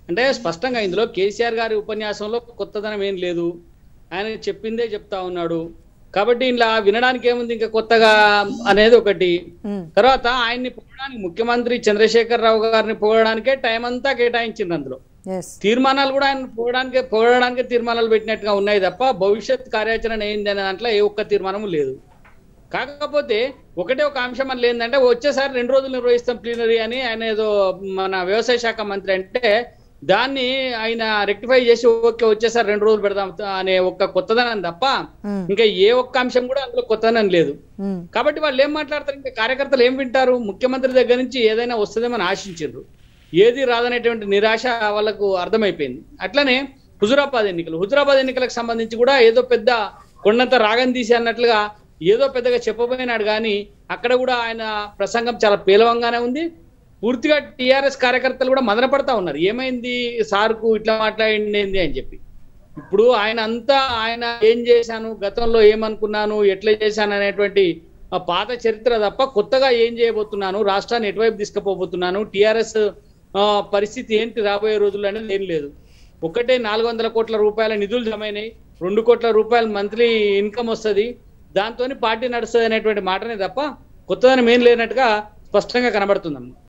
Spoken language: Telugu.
అంటే స్పష్టంగా ఇందులో కేసీఆర్ గారి ఉపన్యాసంలో కొత్తదనం ఏం లేదు. ఆయన చెప్పిందే చెప్తా ఉన్నాడు. కాబట్టి ఇలా వినడానికి ఏముంది ఇంకా కొత్తగా అనేది ఒకటి. తర్వాత ఆయన్ని పొగడానికి ముఖ్యమంత్రి చంద్రశేఖర్ రావు గారిని పొగడానికే టైం అంతా కేటాయించింది అందులో. తీర్మానాలు కూడా ఆయన పొగడడానికే తీర్మానాలు పెట్టినట్టుగా ఉన్నాయి తప్ప భవిష్యత్ కార్యాచరణ ఏంది అనే దాంట్లో ఏ ఒక్క తీర్మానము లేదు. కాకపోతే ఒకటే ఒక అంశం అని ఏంటంటే వచ్చేసారి 2 రోజులు నిర్వహిస్తాం ప్లీనరీ అని ఆయన ఏదో మన వ్యవసాయ శాఖ మంత్రి అంటే దాన్ని ఆయన రెక్టిఫై చేసి ఓకే వచ్చేసారి 2 రోజులు పెడదాం అనే ఒక్క కొత్తదనం తప్ప ఇంకా ఏ ఒక్క అంశం కూడా అందులో కొత్తదనం లేదు. కాబట్టి వాళ్ళు ఏం మాట్లాడతారు, ఇంకా కార్యకర్తలు ఏం వింటారు? ముఖ్యమంత్రి దగ్గర నుంచి ఏదైనా వస్తుందేమని ఆశించారు, ఏది రాదనేటువంటి నిరాశ వాళ్ళకు అర్థమైపోయింది. అట్లనే హుజురాబాద్ ఎన్నికలకు సంబంధించి కూడా ఏదో పెద్ద కొండంత రాగం తీసి అన్నట్లుగా ఏదో పెద్దగా చెప్పబోయినాడు కానీ అక్కడ కూడా ఆయన ప్రసంగం చాలా పేలవంగానే ఉంది. పూర్తిగా టీఆర్ఎస్ కార్యకర్తలు కూడా మదన పడతా ఉన్నారు, ఏమైంది సార్కు ఇట్లా మాట్లాడింది అని చెప్పి. ఇప్పుడు ఆయన ఏం చేశాను, గతంలో ఏమనుకున్నాను, ఎట్లా చేశాను అనేటువంటి పాత చరిత్ర తప్ప కొత్తగా ఏం చేయబోతున్నాను, రాష్ట్రాన్ని ఎటువైపు తీసుకుపోబోతున్నాను, టీఆర్ఎస్ పరిస్థితి ఏంటి రాబోయే రోజుల్లో అనేది ఏం లేదు. ఒకటే 400 కోట్ల రూపాయల నిధులు జమైనాయి, 2 కోట్ల రూపాయల మంత్లీ ఇన్కమ్ వస్తుంది, దాంతో పార్టీ నడుస్తుంది అనేటువంటి మాటనే తప్ప కొత్తదనం ఏం లేనట్టుగా స్పష్టంగా కనబడుతుందమ్మా.